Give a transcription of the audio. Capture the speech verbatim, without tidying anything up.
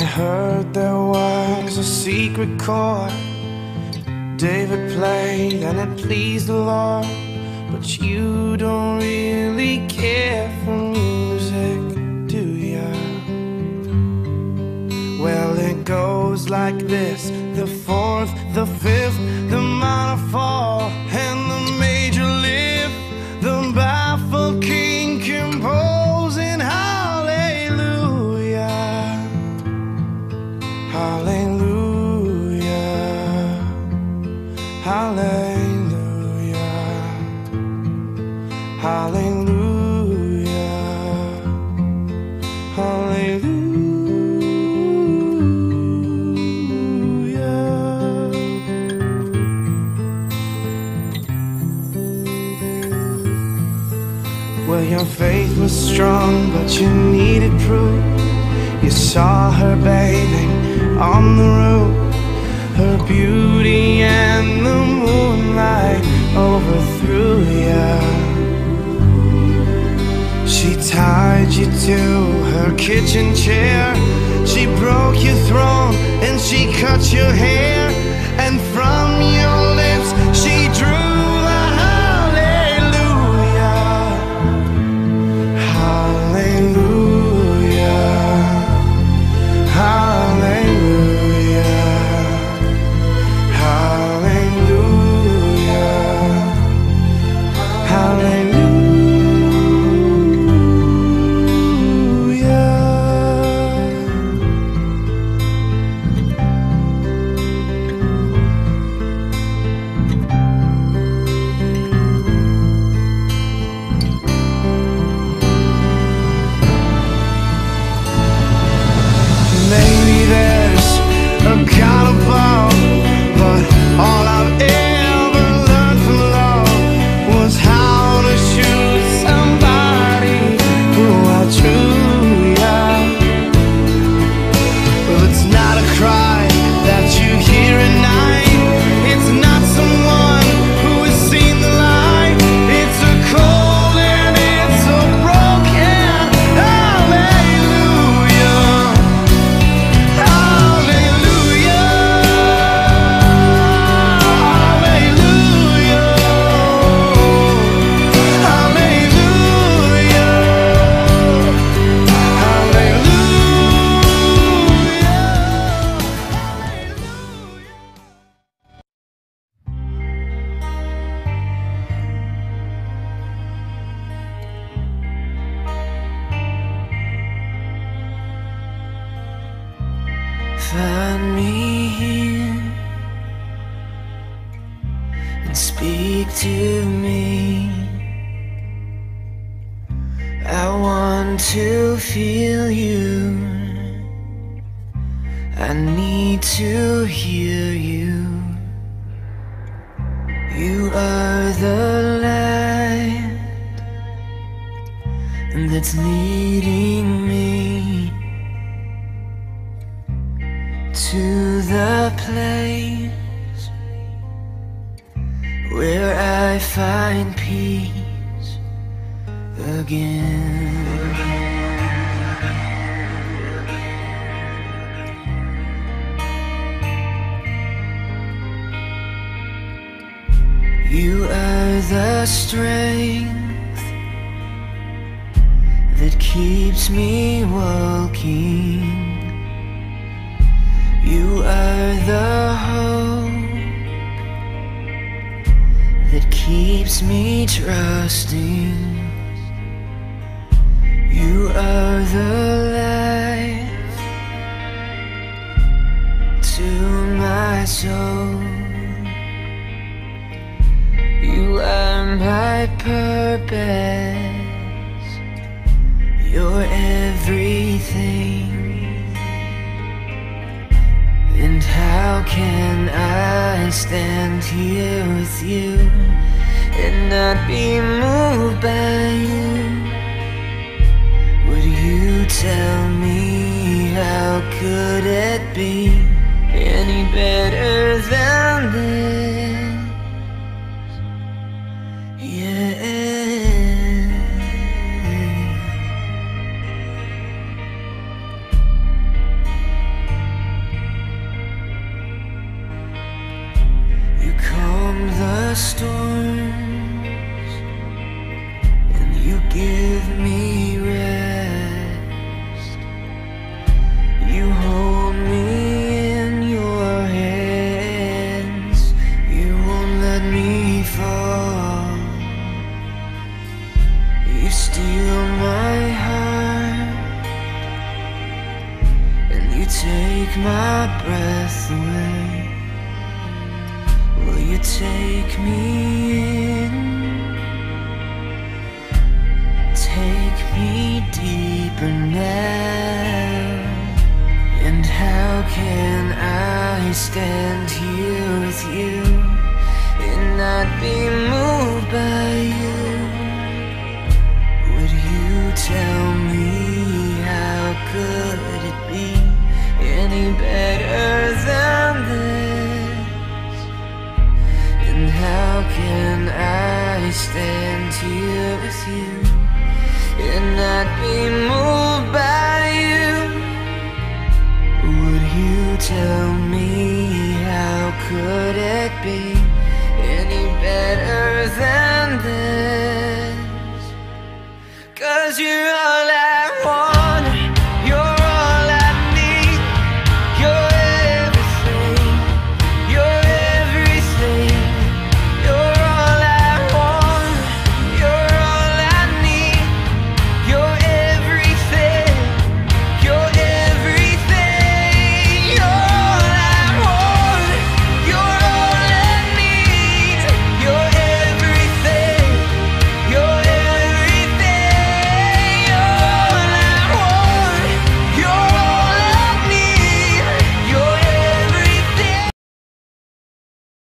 heard there was a secret chord David played and it pleased the Lord. But you don't really care for music, do ya? Well, it goes like this: the fourth, the fifth, the minor fall, and the major lift. The baffled king composing hallelujah, hallelujah, hallelujah, hallelujah, hallelujah. Well, your faith was strong, but you needed proof. You saw her bathing on the roof, her beauty and the moonlight overthrew ya. She tied you to her kitchen chair, she broke your throne and she cut your hair, and from your lips she drew the hallelujah, hallelujah, hallelujah, hallelujah, hallelujah. Maybe there's a God above, but all I've ever learned from love was how to shoot somebody who outdrew ya. Well, it's not a cry that you hear at night, it's not someone who has seen the light, it's a cold and it's a broken hallelujah. Find me here and speak to me. I want to feel you, I need to hear you. You are the light that's leading me to the place where I find peace again. You are the strength that keeps me walking. You are the hope that keeps me trusting. You are the life to my soul. You are my purpose, you're everything. And how can I stand here with you and not be moved by you? Would you tell me how could it be any better than this? Yeah. steal my heart, and you take my breath away. Will you take me in? Take me deeper now. And how can I stand here with you and not be moved by you? Would you tell me how could it be any better than this? And how can I stand here with you and not be moved by you? Would you tell me how could